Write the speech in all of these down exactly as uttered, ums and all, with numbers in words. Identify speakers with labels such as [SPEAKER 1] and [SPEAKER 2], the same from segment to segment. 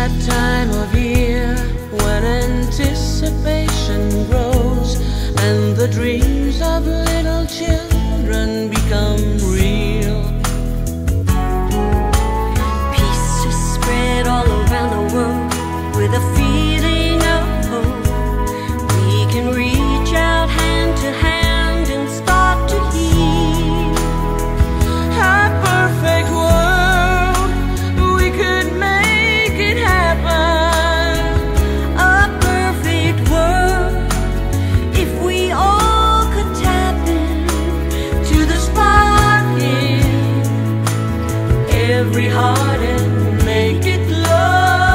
[SPEAKER 1] that time of year when anticipation grows and the dreams of little children become real.
[SPEAKER 2] Peace is spread all around the world with a feeling of hope. We can reach out hand to hand and start to heal.
[SPEAKER 1] A perfect world, we could make it happen.
[SPEAKER 2] A perfect world, if we all could tap in to the spark in every heart and make it glow.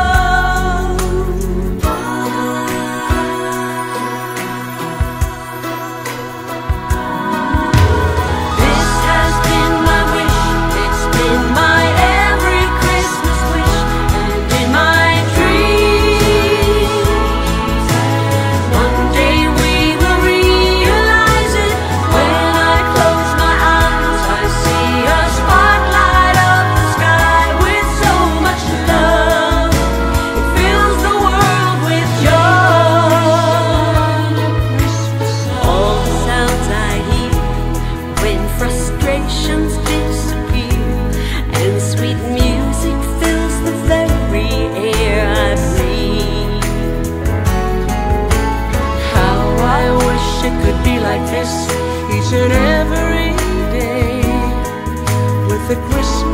[SPEAKER 2] This has been my wish, it's been my every Christmas wish, and in my dreams one day we will realize it. When I close my eyes, I see a spotlight of the sky with so much love. It fills the world with joy. All the sounds I hear when frustrations disappear, and sweet music fills the very air I breathe.
[SPEAKER 1] How I wish it could be like this each and every day, with the Christmas